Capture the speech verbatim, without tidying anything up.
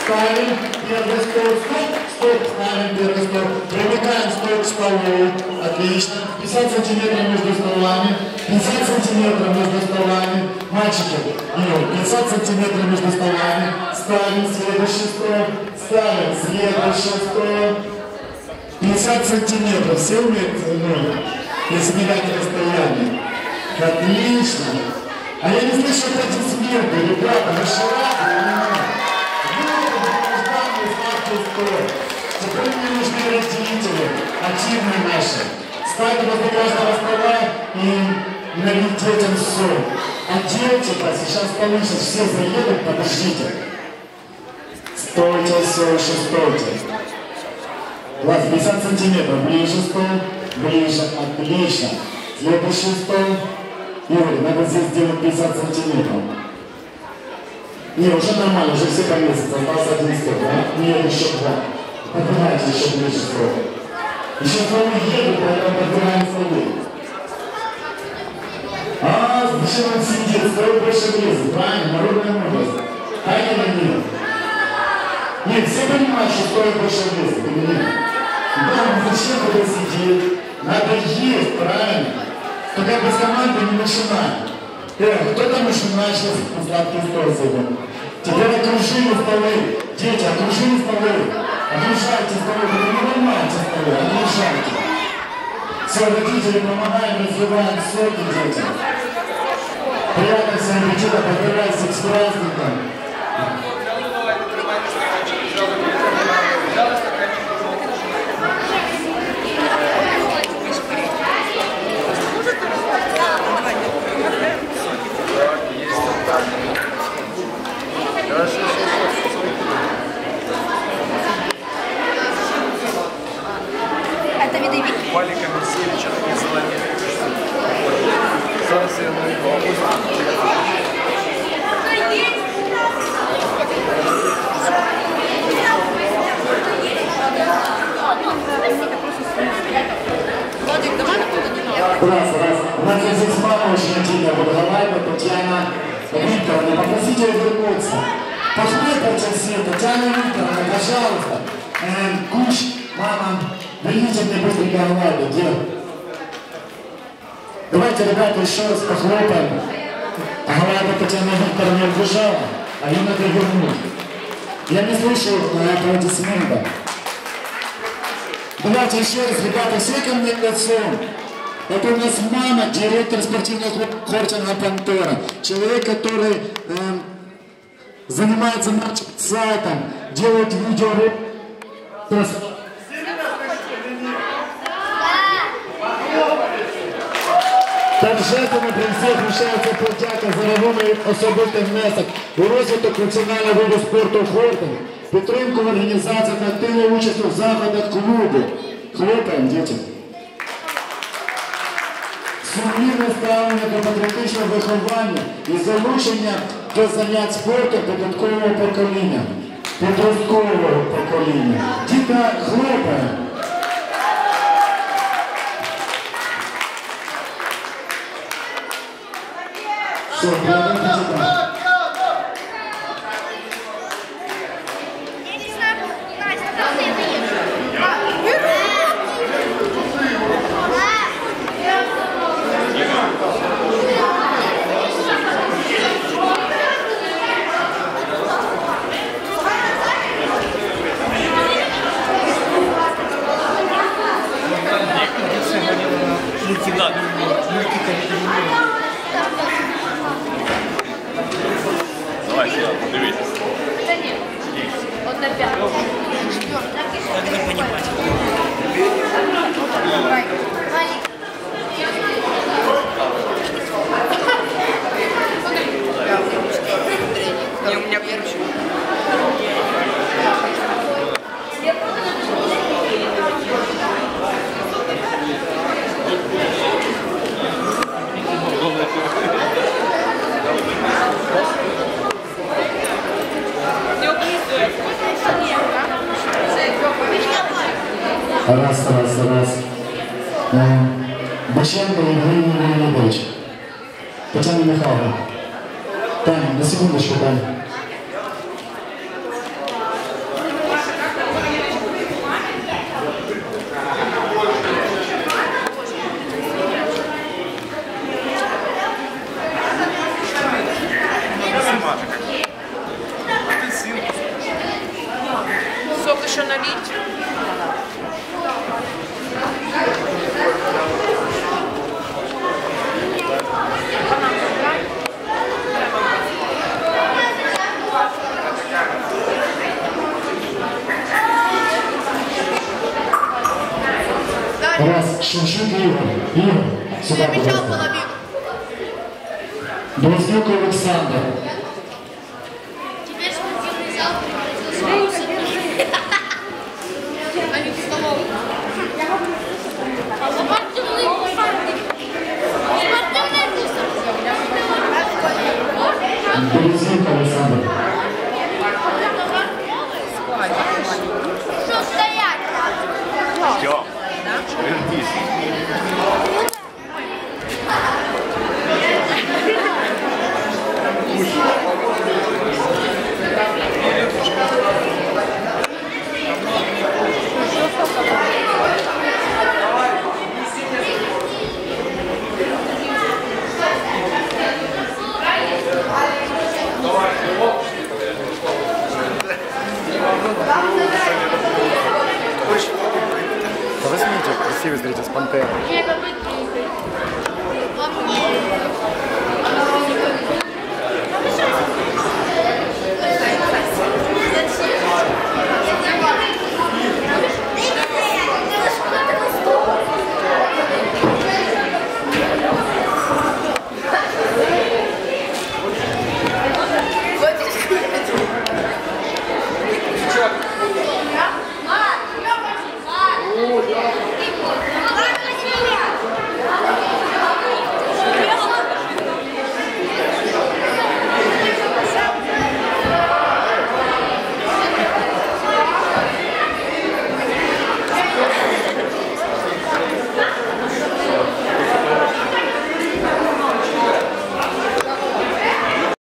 Ставим первый стол, стоп, стоп, ставим первый стол. Примыкаем стол к столу. Отлично. пятьдесят сантиметров между столами. пятьдесят сантиметров между столами. Мальчики, Юр, пятьдесят сантиметров между столами. Ставим следующий стол. Ставим следующий стол. пятьдесят сантиметров. Все умеют, ну, измерять расстояние. Отлично. А я не слышу аплодисменты, ребята, вы что рады? Теперь мне нужны родители, активные наши. Ставьте возле каждого стола и налить детям соль. А дети-то сейчас получат, все заедут, подождите. Стойте, все еще стойте. Ладно, пятьдесят сантиметров, ближе стол, ближе, отлично. Следующий стол. Юрий, надо здесь сделать пятьдесят сантиметров. Не, уже нормально, уже все поместятся, остался один стол, да? Нет, еще два. Поднимайте еще ближе стол. Еще столы едут, поэтому подбираем столы. А, зачем он сидит? Стол больше влезет, правильно? Народная мудрость. А или нет? Нет, все понимают, что стол больше влезет, или нет? Да, ну зачем туда сидеть? Надо есть, правильно? Только без команды не начинаем. Эх, кто там еще начал на сладкий стол сегодня? Теперь окружили столы. Дети, окружили столы. Окружайте столы, вы не ломайте столы, окружайте. Все, родители, помогаем, развиваем соки детям. Приятных всем аппетита, поздравляйся с праздником. Это видовик? Валика Месевича, такие золотые. Зараз я на Раз, раз. У нас здесь мама очень активная, вот Галайба, Татьяна Викторовна, попросите ее вернуться. Похлопайте все, Татьяна Викторовна, пожалуйста. Эм, Куч, мама, верните мне быстренько Галайбу, где? Давайте, ребята, еще раз похлопаем. А Галайба Татьяна Викторовна убежала, а ее надо вернуть. Я не слышу аплодисмента. Давайте еще раз, ребята, все ко мне лицом. Это у нас мама, директор спортивного хортинга «Пантера». Человек, который э, занимается матч-сайтом, делает видео. Торжественно при всіх вручається подяка за рахунок особистих внесок у розвиток національного виду спорту хортинг, підтримку в організаціях, активну участь у заходах клубу. Хлопаємо, діти. Сумлінне ставлення до патріотичного виховання і залучення до занять спорту підліткового покоління, підросткового покоління. Діти, хлопаємо. Все, благодарите тебя. Давай сюда, дивись. Да нет. Вот на пятом. Как не понимать? Давай. Не, у меня первый. Раз, раз, раз. Боченко Евгений Леонидович. Татьяна Михайловна. Таня, на секундочку, Таня. Раз, Шевчук Ігор. Ігор, сюди, Я будь мечал ласка. половину. Близнюк Олександр. Теперь спортивный зал превратился а не в столовую. А спортивный Близнюк Олександр. Что стоять? Все. Вернись. Возьмите красивый зритель с пантерой. Я как бы